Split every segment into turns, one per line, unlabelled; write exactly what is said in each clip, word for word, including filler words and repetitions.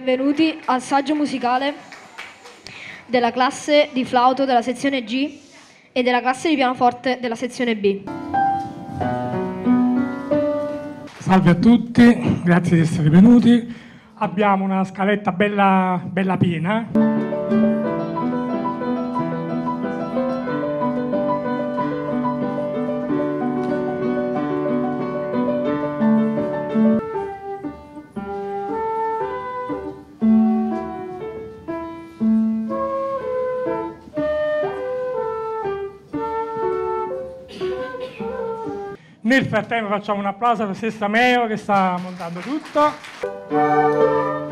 benvenuti al saggio musicale della classe di flauto della sezione G e della classe di pianoforte della sezione B.
Salve a tutti, grazie di essere venuti. Abbiamo una scaletta bella, bella piena. Nel frattempo facciamo un applauso per Sesta Meo che sta montando tutto.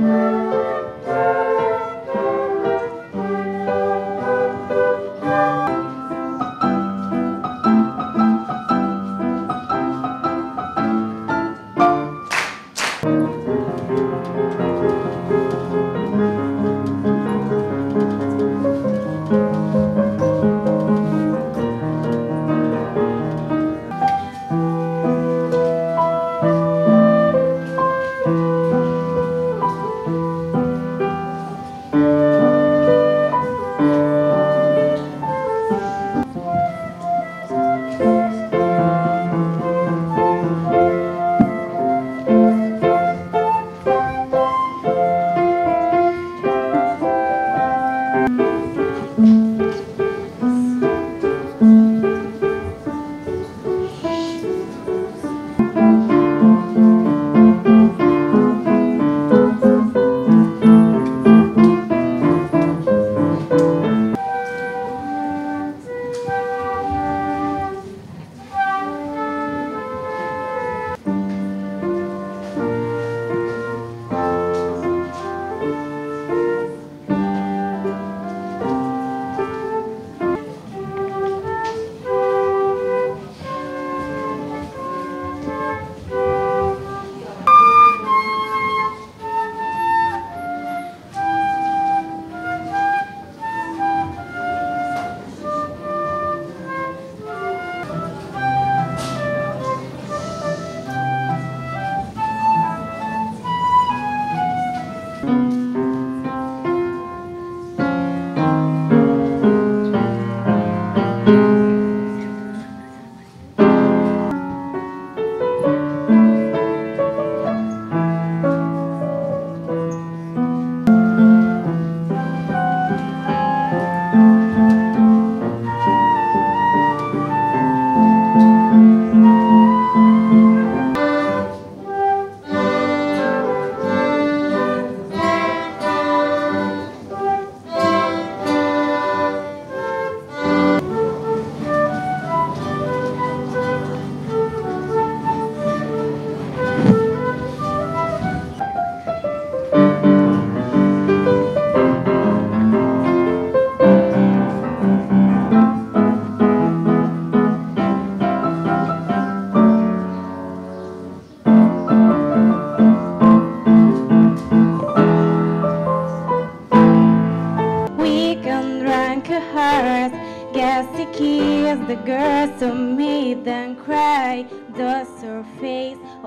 Guess the keys, the girls who made them cry, the surface of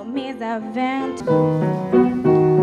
misadventure.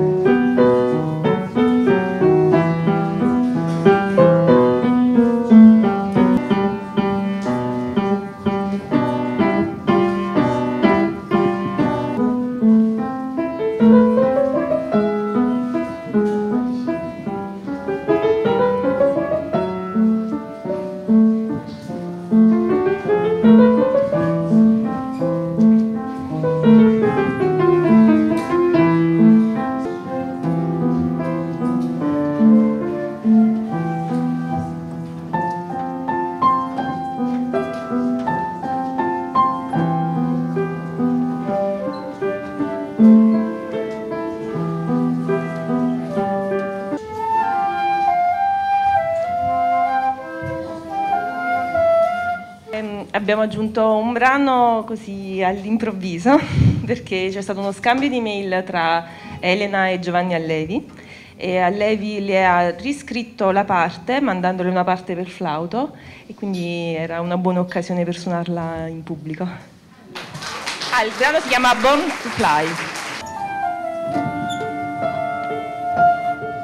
Abbiamo aggiunto un brano così all'improvviso perché c'è stato uno scambio di mail tra Elena e Giovanni Allevi e Allevi le ha riscritto la parte mandandole una parte per flauto e quindi era una buona occasione per suonarla in pubblico. Ah, il brano si chiama Born to Fly.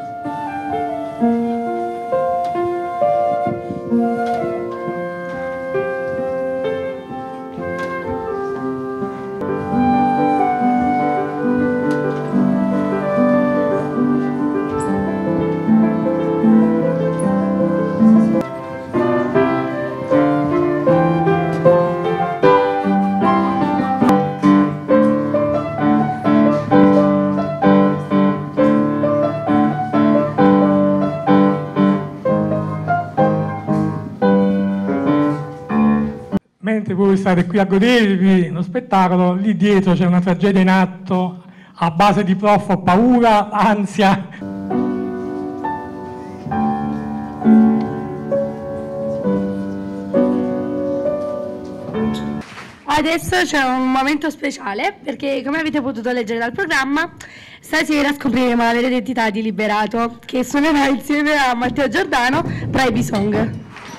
Mentre voi state qui a godervi uno spettacolo, lì dietro c'è una tragedia in atto a base di prof, paura, ansia.
Adesso c'è un momento speciale perché, come avete potuto leggere dal programma, stasera scopriremo la vera identità di Liberato, che suonerà insieme a Matteo Giordano tra i B-Song.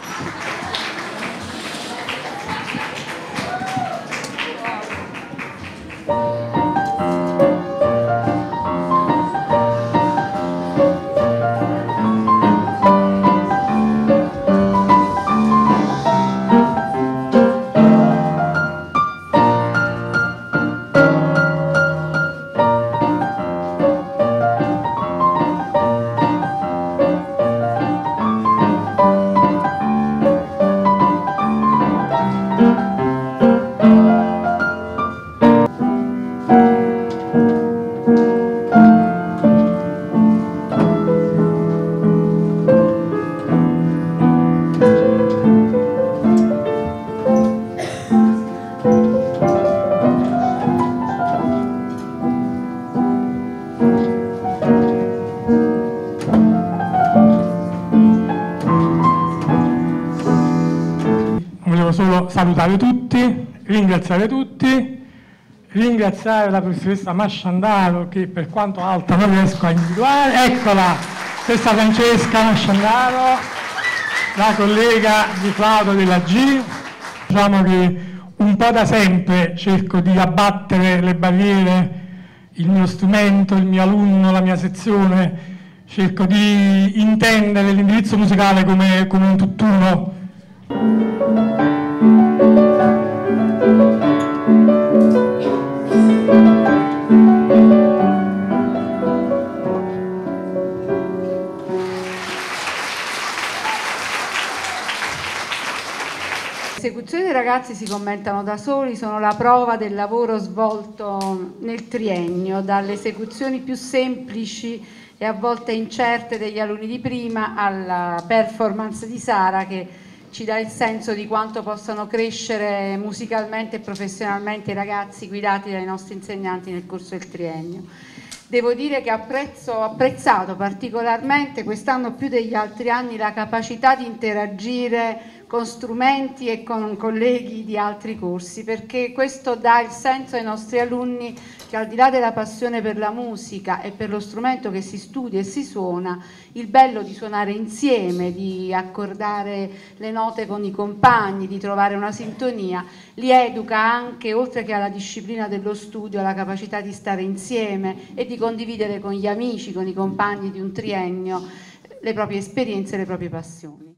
Volevo solo salutare tutti, ringraziare tutti, ringraziare la professoressa Masciandaro che per quanto alta non riesco a individuare, eccola, stessa Francesca Masciandaro, la collega di flauto della G. Diciamo che un po' da sempre cerco di abbattere le barriere, il mio strumento, il mio alunno, la mia sezione, cerco di intendere l'indirizzo musicale come, come un tutt'uno.
Le esecuzioni dei ragazzi si commentano da soli, sono la prova del lavoro svolto nel triennio, dalle esecuzioni più semplici e a volte incerte degli alunni di prima alla performance di Sara che ci dà il senso di quanto possano crescere musicalmente e professionalmente i ragazzi guidati dai nostri insegnanti nel corso del triennio. Devo dire che apprezzo, ho apprezzato particolarmente quest'anno più degli altri anni la capacità di interagire con strumenti e con colleghi di altri corsi, perché questo dà il senso ai nostri alunni che al di là della passione per la musica e per lo strumento che si studia e si suona, il bello di suonare insieme, di accordare le note con i compagni, di trovare una sintonia, li educa anche, oltre che alla disciplina dello studio, alla capacità di stare insieme e di condividere con gli amici, con i compagni di un triennio, le proprie esperienze e le proprie passioni.